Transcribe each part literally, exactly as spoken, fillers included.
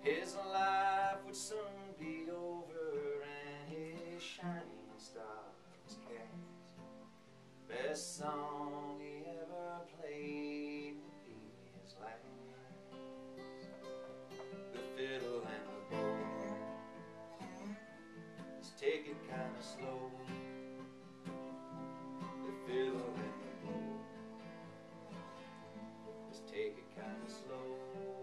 His life would soon be over and his shining star was cast. Best song he ever played would be his last. The fiddle and the bow, let's take it kinda slow. The fiddle and the bow, let's take it kinda slow.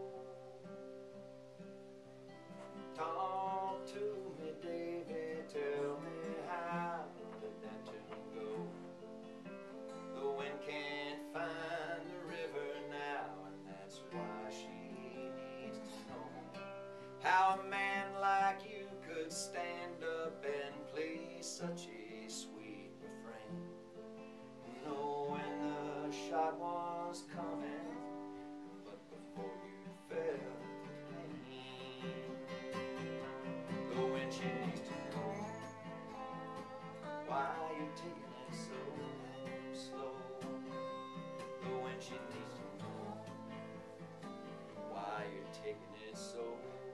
Talk to me, David, tell me how did that tune go? The wind can't find the river now, and that's why she needs to know how a man like you could stand up and play such a sweet refrain, knowing the shot was coming, but before you fell to pain. The wind, she needs to know why you're taking it so slow. The wind, she needs to know why you're taking it so slow.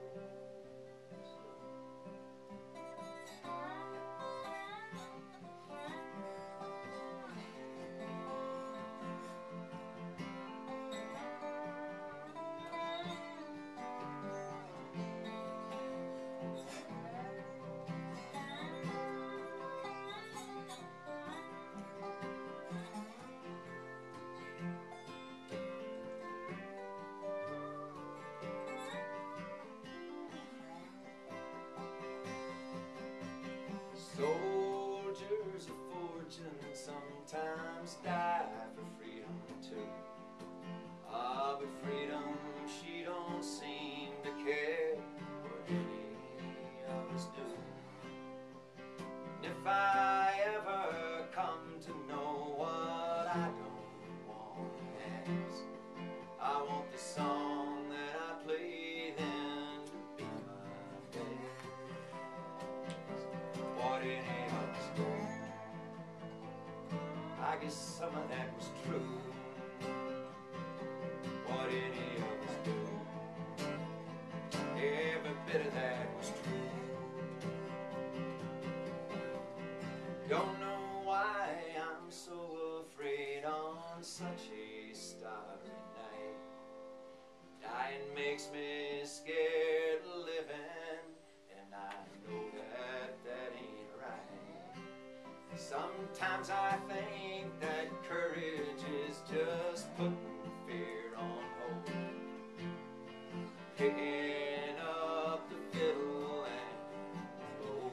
Soldiers of fortune sometimes die for freedom too. Ah, but freedom, she don't seem to care what any of us do. And if I ever come to know what I don't want to ask, I want the song that I play then to be my best. What any of us do, I guess some of that was true. What any of us do, every bit of that was true. Don't know why I'm so afraid on such a starry night. Dying makes me scared of living, and I know that that ain't right. Sometimes I think that courage is just putting fear on hold, picking up the fiddle and the bow.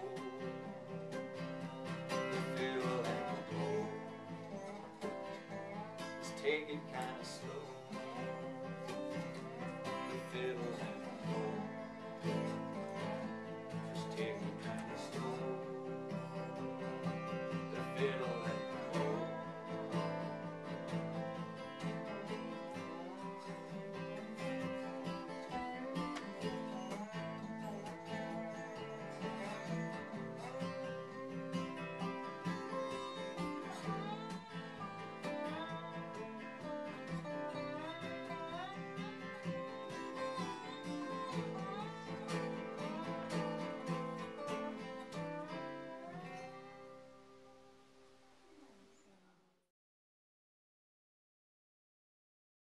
The fiddle and the bow, let's take it kinda slow. The fiddle